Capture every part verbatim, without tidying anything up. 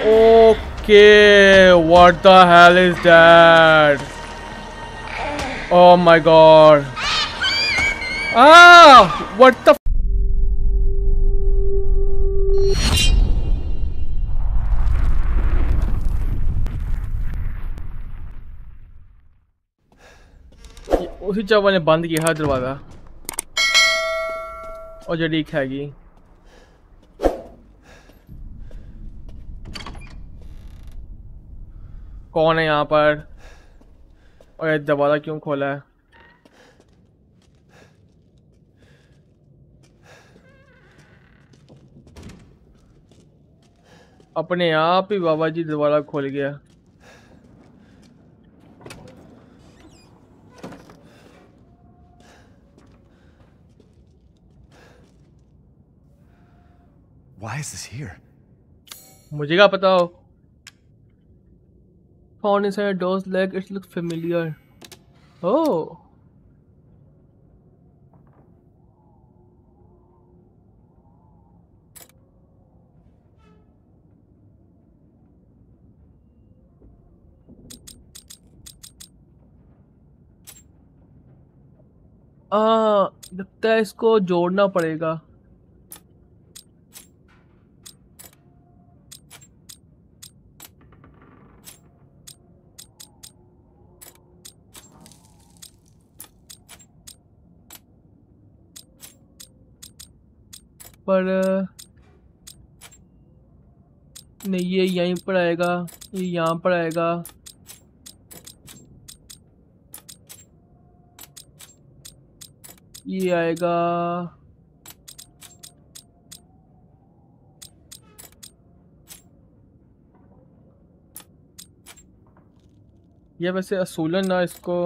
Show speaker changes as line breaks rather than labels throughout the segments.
Okay, what the hell is that? Oh my god. Ah, what the f उसी चावल ने बंद किया है दरवाजा और जड़ी खाएगी। कौन है यहाँ पर और ये दरवाजा क्यों खोला है? अपने आप ही बाबा जी दरवाजा खोल गया।
Why is this here?
मुझे क्या पता हो? Found inside a doll's leg. It looks familiar. Oh. आ, लगता है इसको जोड़ना पड़ेगा। पर नहीं, ये यहीं पर आएगा, ये यहाँ पर आएगा। ये आएगा। ये वैसे असूलन ना इसको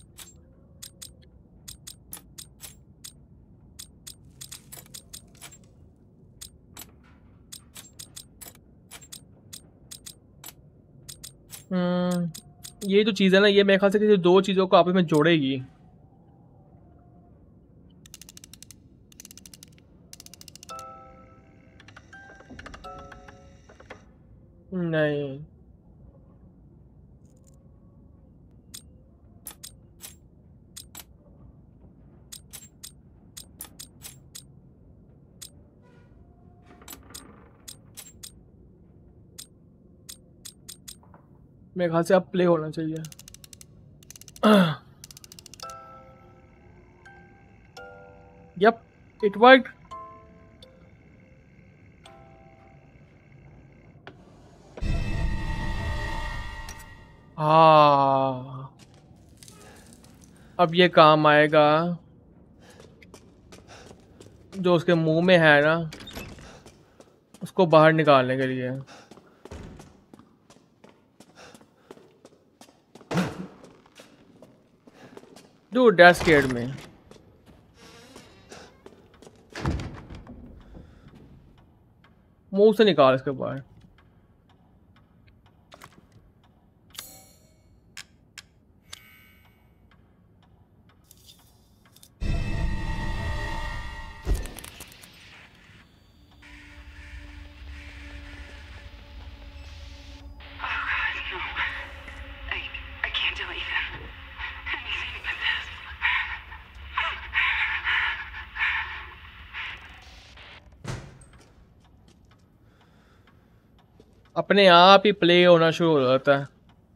हम्म ये जो चीज़ है ना, ये मेरे ख्याल से किसी दो चीज़ों को आपस में जोड़ेगी। नहीं, मेरे ख्याल से अब प्ले होना चाहिए। Yup, it worked. हाँ, अब ये काम आएगा। जो उसके मुंह में है ना, उसको बाहर निकालने के लिए। Dude, that scared me. मुंह से निकाल इसके बाहर। अपने आप ही प्ले होना शुरू हो जाता है।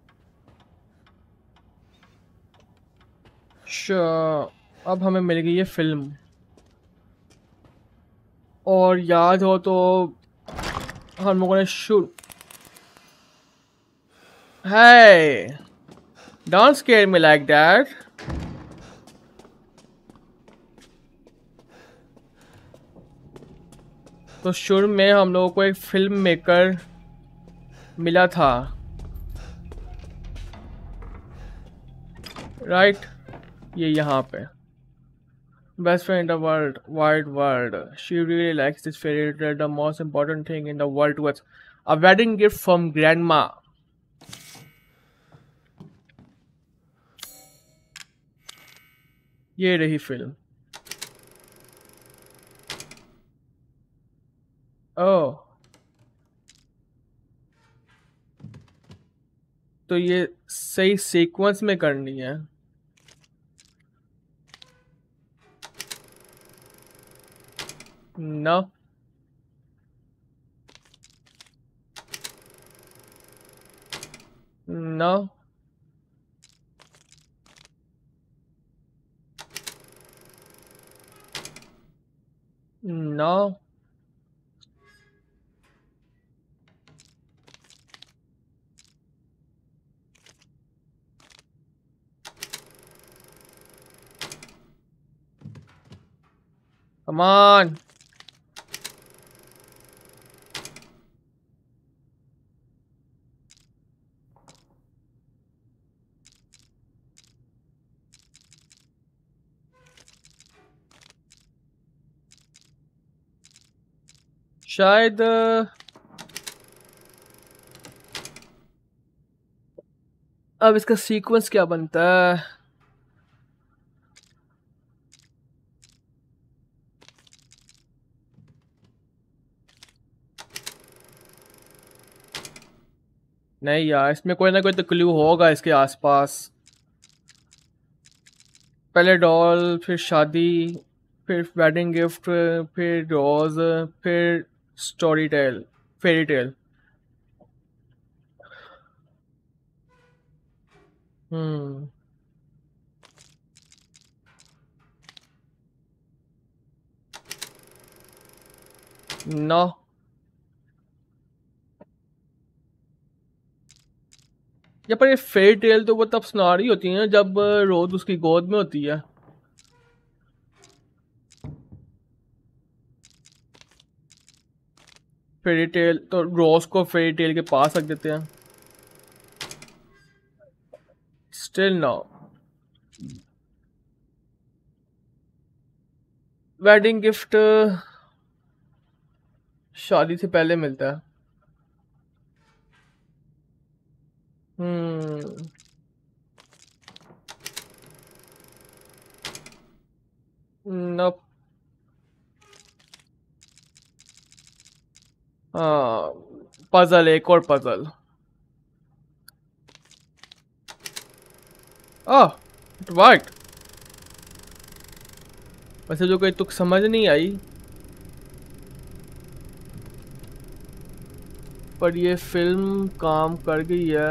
अच्छा, अब हमें मिल गई ये फिल्म। और याद हो तो हम लोगों ने शुरू Hey, don't scare me like that. तो शुरू में हम लोगों को एक फिल्म मेकर मिला था, राइट? ये यहाँ पे best friend in the world, wide world. She really likes this fairy tale. The most important thing in the world was a wedding gift from grandma. ये रही फिल्म। ओह, तो ये सही सीक्वेंस में करनी है। No no no. Come on. शायद अब इसका सीक्वेंस क्या बनता है? नहीं यार, इसमें कोई ना कोई तो क्लू होगा इसके आसपास। पहले डॉल, फिर शादी, फिर वेडिंग गिफ्ट, फिर रोज, फिर story tale, fairy tale. Hmm. No. या पर ये फेरी टेल तो वो तब सुना रही होती है जब रोज उसकी गोद में होती है। फेरी टेल तो रोज को फेरी टेल के पास रख देते हैं। Still no. वेडिंग गिफ्ट शादी से पहले मिलता है। हम्म। नो। हाँ, पजल, एक और पजल। आह, वाट। वैसे जो कोई तुक समझ नहीं आई, पर ये फिल्म काम कर गई है।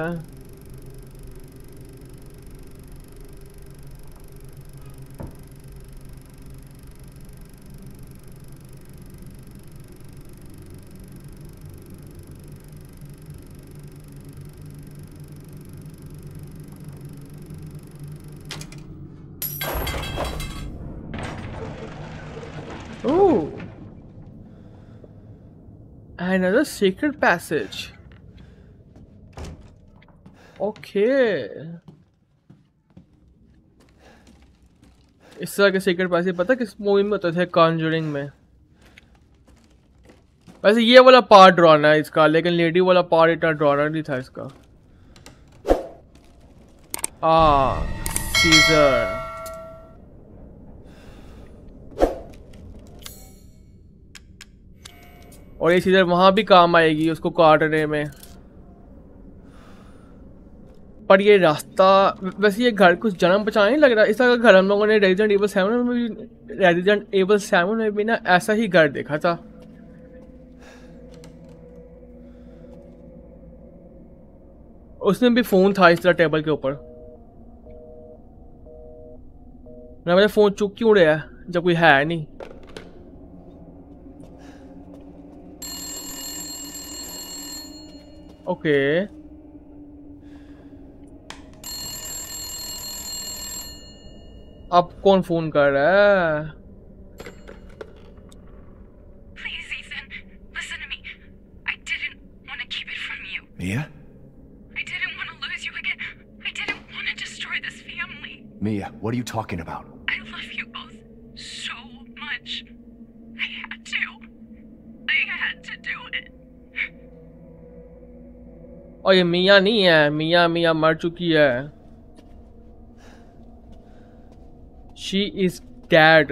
Oh, another secret passage. Okay. इस तरह के सीक्रेट पैसेज पता किस मूवी में होते थे? कॉन्जरिंग में। वैसे ये वाला पार्ट ड्रॉना है इसका, लेकिन लेडी वाला पार्ट इतना ड्रॉना नहीं था इसका। आ सीजर। और ये सीजर वहां भी काम आएगी उसको काटने में। पर ये रास्ता, वैसे ये घर कुछ जन्म बचाने नहीं लग रहा। इस तरह का घर हम लोगों ने रेजिडेंट एवल सेवन में भी रेजिडेंट एवल सेवन में भी ना ऐसा ही घर देखा था। उसमें भी फोन था इस तरह टेबल के ऊपर। ना मेरा फोन चुप क्यों रहा है जब कोई है नहीं? ओके। अब कौन फोन कर रहा है?
Please, Ethan, listen to me. I didn't want to keep it from you.
Mia?
I didn't want to lose you again. I didn't want to destroy this family.
Mia, what are you talking about?
I love you both so much. I had to. I had to do it.
और ये मियाँ नहीं है, मियाँ मियाँ मर चुकी है। She is dead.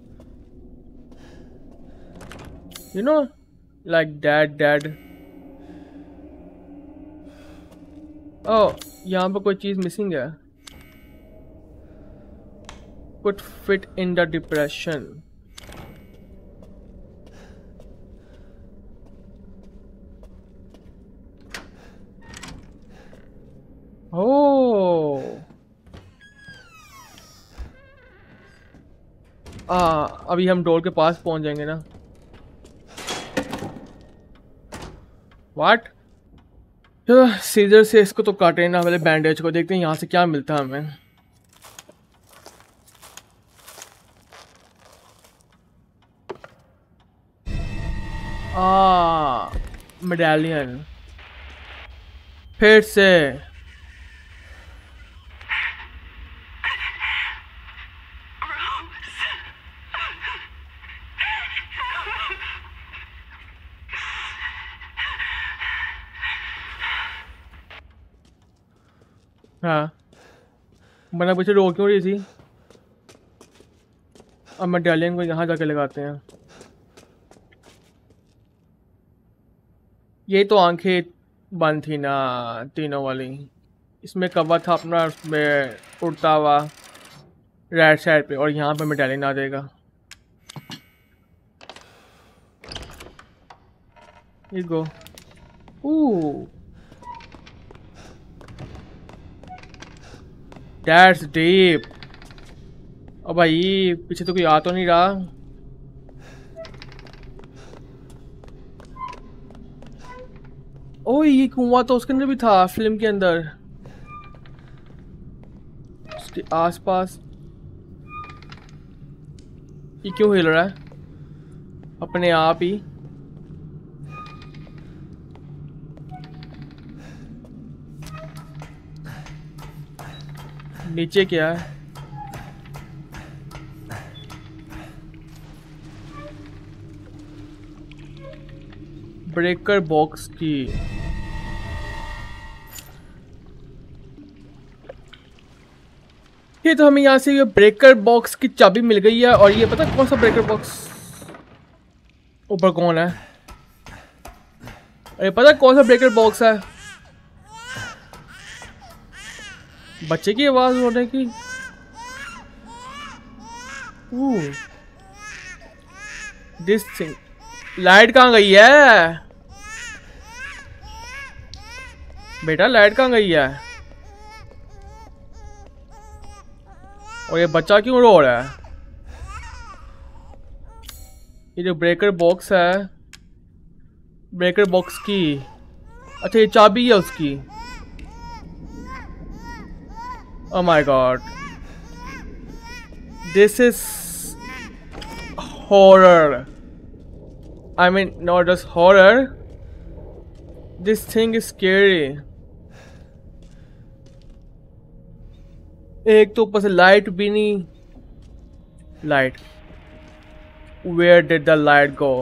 You know, like dad, dad. ओह, यहाँ पर कोई चीज मिसिंग है। Could fit in the depression. Oh. आ, अभी हम डोर के पास पहुंच जाएंगे ना। What? चलो सीजर से इसको तो काटे ना, पहले बैंडेज को देखते हैं यहाँ से क्या मिलता है हमें। आ, मेडालियन फिर से। हाँ, बना पीछे रोक क्यों रही थी? अब मेडालियन को यहाँ जाके लगाते हैं। ये तो आंखें बंद थी ना तीनों वाली। इसमें कवर था अपना, उसमें उड़ता हुआ राइट साइड पे, और यहाँ पे मेडालियन आ जाएगा। ये गो। Ooh. That's deep. अब भाई पीछे तो कोई आ तो नहीं रहा। ओह, ये कुआं तो उसके अंदर भी था, फिल्म के अंदर। उसके आसपास ये क्यों हिल रहा है अपने आप ही? नीचे क्या है? ब्रेकर बॉक्स की। ये तो हमें यहाँ से ये ब्रेकर बॉक्स की चाबी मिल गई है। और ये पता कौन सा ब्रेकर बॉक्स? ऊपर कौन है? अरे पता कौन सा ब्रेकर बॉक्स है? बच्चे की आवाज होने की। This thing. लाइट कहाँ गई है बेटा? लाइट कहाँ गई है? और ये बच्चा क्यों रो रहा है? ये जो ब्रेकर बॉक्स है, ब्रेकर बॉक्स की, अच्छा ये चाबी है उसकी। Oh my god, this is horror. I mean, not just horror, this thing is scary. एक तो ऊपर से लाइट भी नहीं। Light, where did the light go?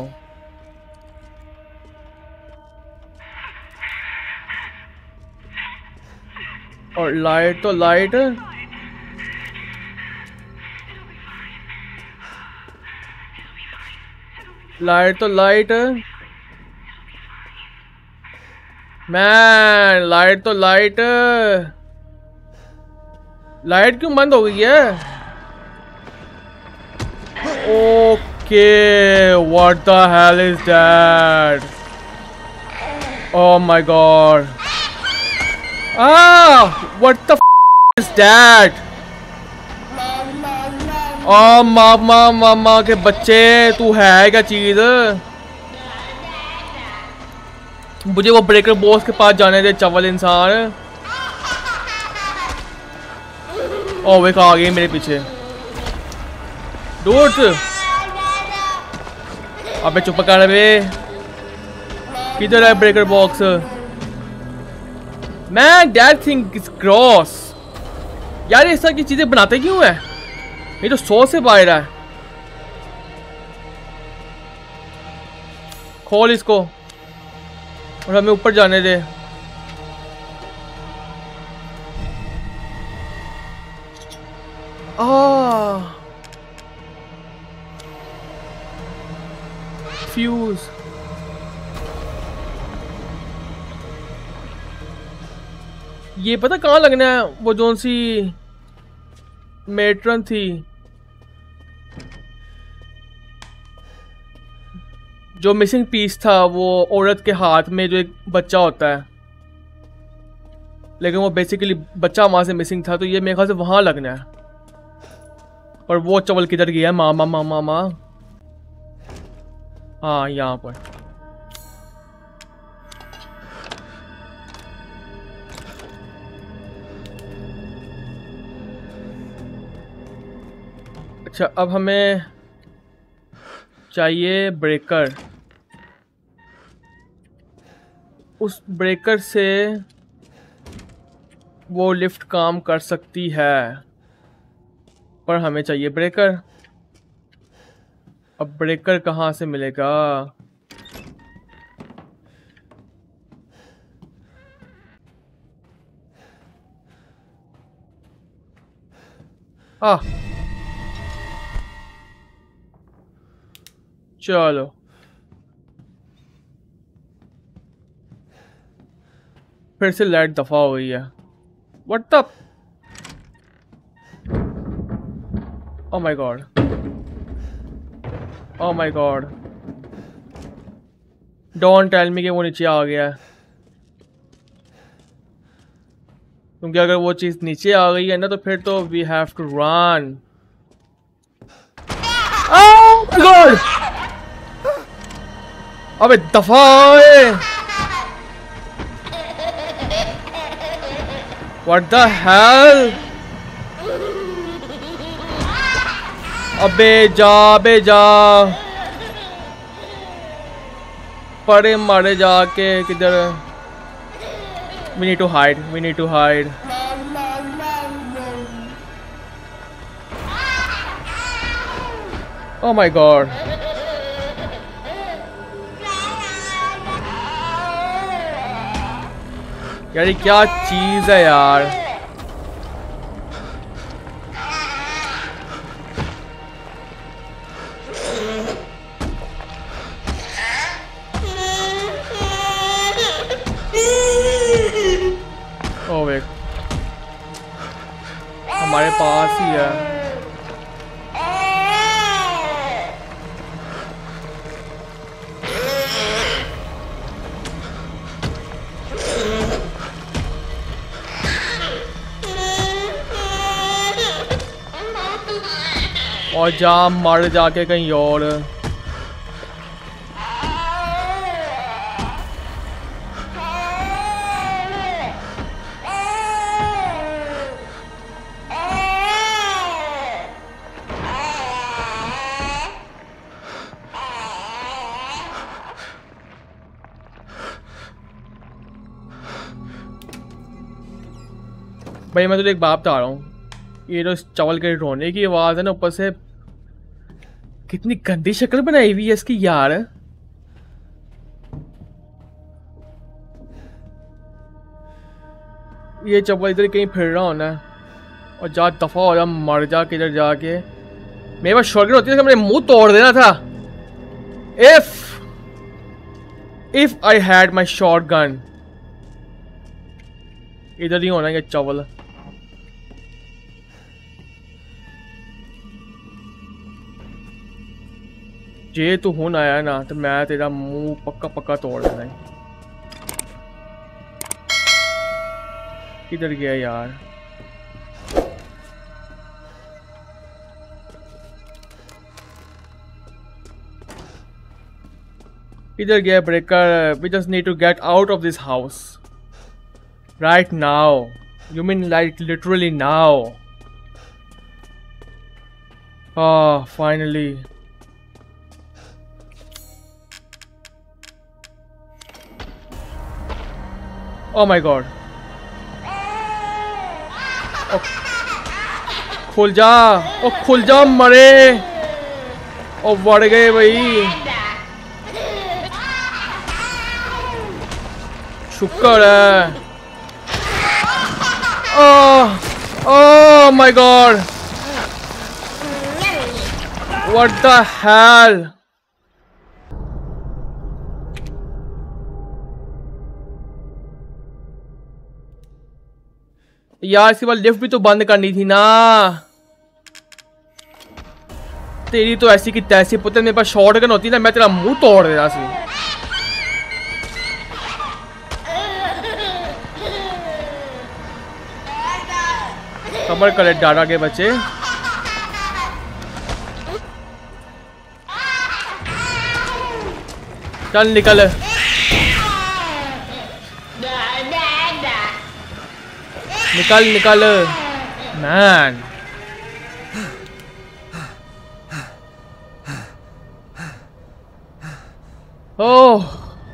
और लाइट तो लाइट है। लाइट तो लाइट है मैन, लाइट तो लाइट है। लाइट क्यों बंद हो गई है? Okay, what the hell is that? Oh my god. Ah, what the f is that? Oh, मामा मामा के बच्चे, तू है क्या चीज? मुझे वो ब्रेकर बॉक्स के पास जाने दे चवल इंसान। ओ वे आ गई मेरे पीछे। डूट, अबे चुप कर बे। किधर है breaker box? Man, that thing is gross. यार इस तरह की चीजें बनाते क्यों है? ये तो सौ से बाहर है। खोल इसको और हमें ऊपर जाने दे। आह, फ्यूज। ये पता कहाँ लगना है? वो जोन सी मेट्रन थी जो मिसिंग पीस था, वो औरत के हाथ में जो एक बच्चा होता है, लेकिन वो बेसिकली बच्चा वहां से मिसिंग था, तो ये मेरे ख्याल से वहां लगना है। और वो चवल किधर गया है? मामा मामा मामा हाँ यहाँ पर। अच्छा, अब हमें चाहिए ब्रेकर। उस ब्रेकर से वो लिफ्ट काम कर सकती है, पर हमें चाहिए ब्रेकर। अब ब्रेकर कहाँ से मिलेगा? आ चलो, फिर से लाइट दफा हो गई है। What the? Oh my god, oh my god, don't tell me कि वो नीचे आ गया है, क्योंकि अगर वो चीज नीचे आ गई है ना तो फिर तो we have to run. Oh my god, अबे दफा है। What the hell? अबे जा, अबे जा, पड़े मारे जाके किधर। We need to hide. We need to hide. Oh my god. यार ये क्या चीज है यार? ओ वेट, हमारे पास ही है। और जा मर जाके कहीं और। भाई मैं तुझे एक बात बता रहा हूँ, ये जो चावल के रोने की आवाज़ है ना, ऊपर से कितनी गंदी शक्ल बनाई हुई है इसकी यार। ये चावल इधर कहीं फिर रहा होना है। और जा दफा हो जा, मर जा किधर जाके। मेरे पास शॉटगन होती है, मेरे मुंह तोड़ देना था। If if I had my shotgun. इधर ही होना है चावल। जे तू हुन आया ना तो मैं तेरा मुंह पक्का पक्का तोड़ देना है। किधर गया यार? किधर गया breaker? We just need to get out of this house right now. You mean like literally now? Ah, finally. Oh my god. Oh, खुल जा, ओ खुल जा मरे। ओ बढ़ गए भाई, शुक्र है। Oh oh my god, what the hell? यार इसके बाद लिफ्ट भी तो बंद करनी थी ना। तेरी तो ऐसी की तैसी पुत्र, मेरे पास शॉटगन होती ना मैं तेरा मुंह तोड़ देना सी। खबर करे डारा के बच्चे। चल निकल निकल निकल man. Oh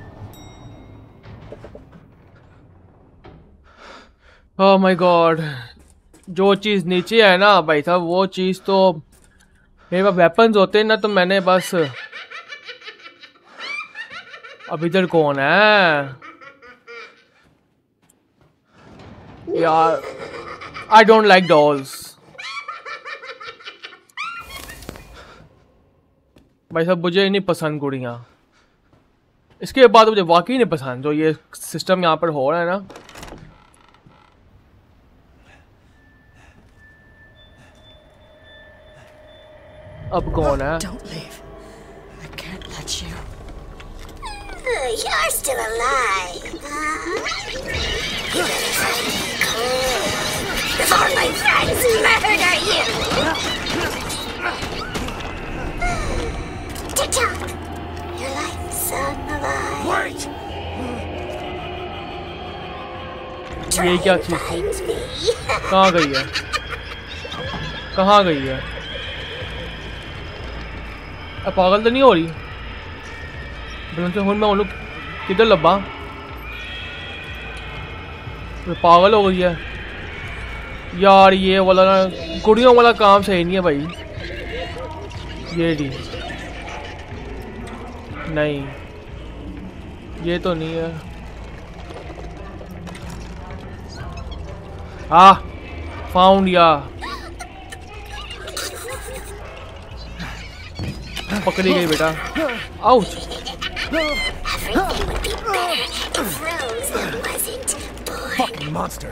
oh my god, जो चीज नीचे है ना भाई साहब वो चीज तो मेरे पास वेपन्स होते ना तो मैंने बस। अब इधर कौन है यार? आई डोंट लाइक डॉल्स भाई साहब, मुझे नहीं पसंद कुड़ियाँ। इसके बाद मुझे वाकई नहीं पसंद जो ये सिस्टम यहाँ पर हो रहा है ना। अब कौन है?
You're still alive, huh? You better find me cool before my friends murder you! Tick-tock! Your life son alive.
Wait!
ये क्या चीज़ है? कहाँ गई है? कहाँ गई है? अब पागल तो नहीं हो रही? हूँ मैं उन किधर लब्बा? पागल हो गई है यार। ये वाला ना कुड़ियों वाला काम सही नहीं है भाई। ये डी नहीं, ये तो नहीं है। हाँ फाउंड या पकड़ी गई बेटा। Ouch.
Everything would be better if Rose wasn't born.
Fucking monster!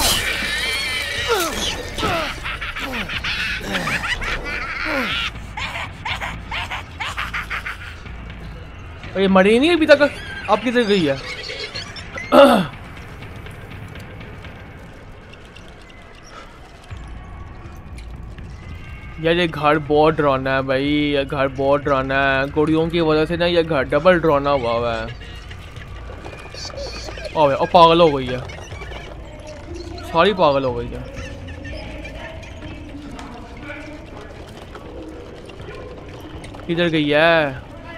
ये मरी नहीं अभी तक। अब किधर गई है? यार ये घर बहुत डरावना है भाई, ये घर बहुत डरावना है। गोड़ियों की वजह से ना ये घर डबल डरावना हुआ हुआ है। ओए और पागल हो गई है, सारी पागल हो गई है। किधर गई है?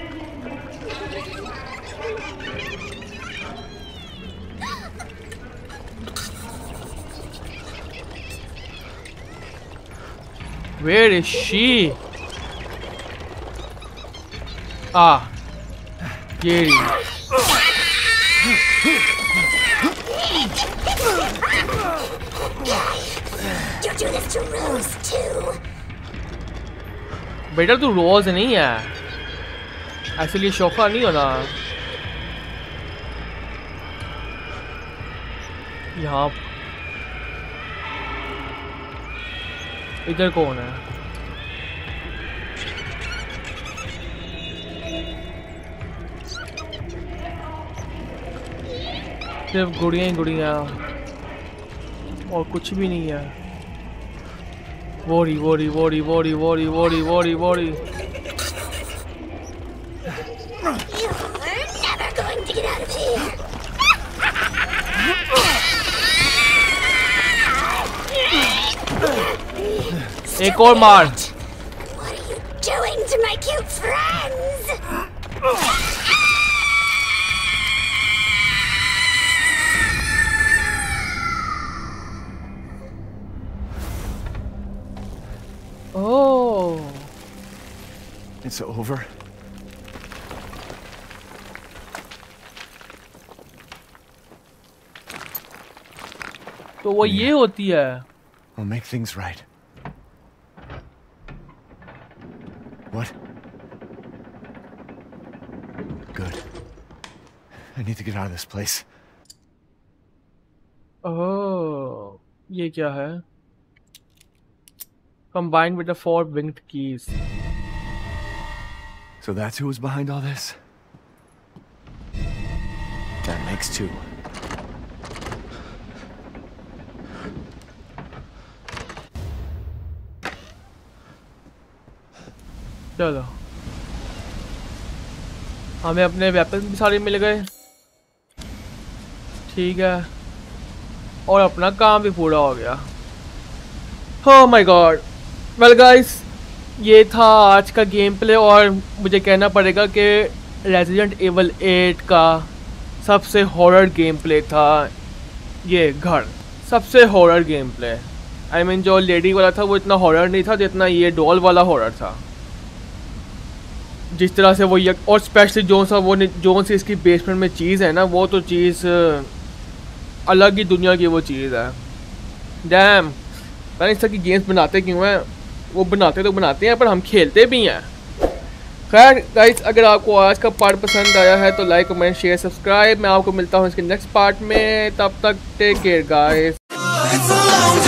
Where is she? Ah, Gary.
You do this to Rose too.
बेटा तू रोज नहीं है, एक्चुअली शौका नहीं होना। यहाँ इधर कौन है? सिर्फ गुड़ियाँ ही गुड़ियाँ और कुछ भी नहीं है। वोरी वोरी वोरी वोरी वोरी वोरी वोरी वोरी। एक और मार।
What are you doing to my cute friends?
Oh,
It's over.
तो वो ये होती है।
We'll make things right. What? Good. I need to get out of this place.
Oh, ये क्या है? Combined with the four winged keys.
So that's who was behind all this? That makes two.
चलो हमें अपने weapon भी सारे मिल गए, ठीक है, और अपना काम भी पूरा हो गया। Oh my God! Well guys, ये था आज का गेम प्ले और मुझे कहना पड़ेगा कि रेजिडेंट एविल एट का सबसे हॉरर गेम प्ले था ये घर, सबसे horror game play. I mean जो लेडी वाला था वो इतना हॉरर नहीं था जितना ये डॉल वाला हॉरर था। जिस तरह से वो ये और स्पेशली जो सा वो जो सी इसकी बेसमेंट में चीज़ है ना, वो तो चीज़ अलग ही दुनिया की वो चीज़ है। डैम, पता इस तरह की गेम्स बनाते क्यों हैं? वो बनाते तो बनाते हैं पर हम खेलते भी हैं। खैर गाइस, अगर आपको आज का पार्ट पसंद आया है तो लाइक कमेंट शेयर सब्सक्राइब। मैं आपको मिलता हूँ इसके नेक्स्ट पार्ट में, तब तक टेक केयर गाइस।